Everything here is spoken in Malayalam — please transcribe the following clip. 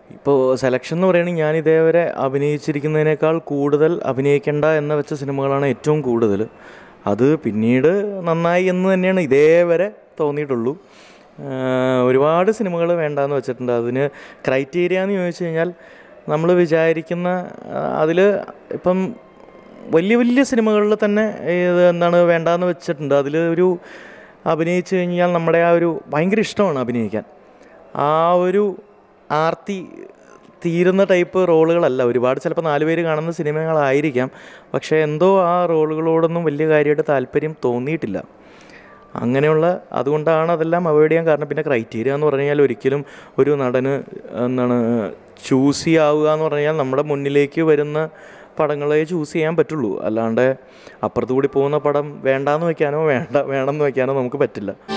ഇപ്പോൾ സെലക്ഷൻ എന്ന് പറയുകയാണെങ്കിൽ ഞാൻ ഇതേവരെ അഭിനയിച്ചിരിക്കുന്നതിനേക്കാൾ കൂടുതൽ അഭിനയിക്കേണ്ട എന്ന വെച്ച സിനിമകളാണ് ഏറ്റവും കൂടുതൽ. അത് പിന്നീട് നന്നായി എന്ന് തന്നെയാണ് ഇതേവരെ തോന്നിയിട്ടുള്ളൂ. ഒരുപാട് സിനിമകൾ വേണ്ടാന്ന് വെച്ചിട്ടുണ്ട്. അതിന് ക്രൈറ്റീരിയ എന്ന് ചോദിച്ചു കഴിഞ്ഞാൽ നമ്മൾ വിചാരിക്കുന്ന അതിൽ ഇപ്പം വലിയ വലിയ സിനിമകളിൽ തന്നെ ഇത് എന്താണ് വേണ്ടാന്ന് വെച്ചിട്ടുണ്ട്. അതിൽ ഒരു അഭിനയിച്ചു കഴിഞ്ഞാൽ നമ്മുടെ ആ ഒരു ഭയങ്കര ഇഷ്ടമാണ് അഭിനയിക്കാൻ. ആ ഒരു ആർത്തി തീരുന്ന ടൈപ്പ് റോളുകളല്ല. ഒരുപാട് ചിലപ്പോൾ 4 പേര് കാണുന്ന സിനിമകളായിരിക്കാം, പക്ഷേ എന്തോ ആ റോളുകളോടൊന്നും വലിയ കാര്യമായിട്ട് താല്പര്യം തോന്നിയിട്ടില്ല. അങ്ങനെയുള്ള അതുകൊണ്ടാണ് അതെല്ലാം അവോയ്ഡ് ചെയ്യാൻ കാരണം. പിന്നെ ക്രൈറ്റീരിയ എന്ന് പറഞ്ഞു കഴിഞ്ഞാൽ ഒരിക്കലും ഒരു നടന് എന്താണ് ചൂസ് ചെയ്യാവുക എന്ന് പറഞ്ഞു കഴിഞ്ഞാൽ നമ്മുടെ മുന്നിലേക്ക് വരുന്ന പടങ്ങളെ ചൂസ് ചെയ്യാൻ പറ്റുള്ളൂ. അല്ലാണ്ട് അപ്പുറത്ത് കൂടി പോകുന്ന പടം വേണ്ടാന്ന് വയ്ക്കാനോ വേണമെന്ന് വയ്ക്കാനോ നമുക്ക് പറ്റില്ല.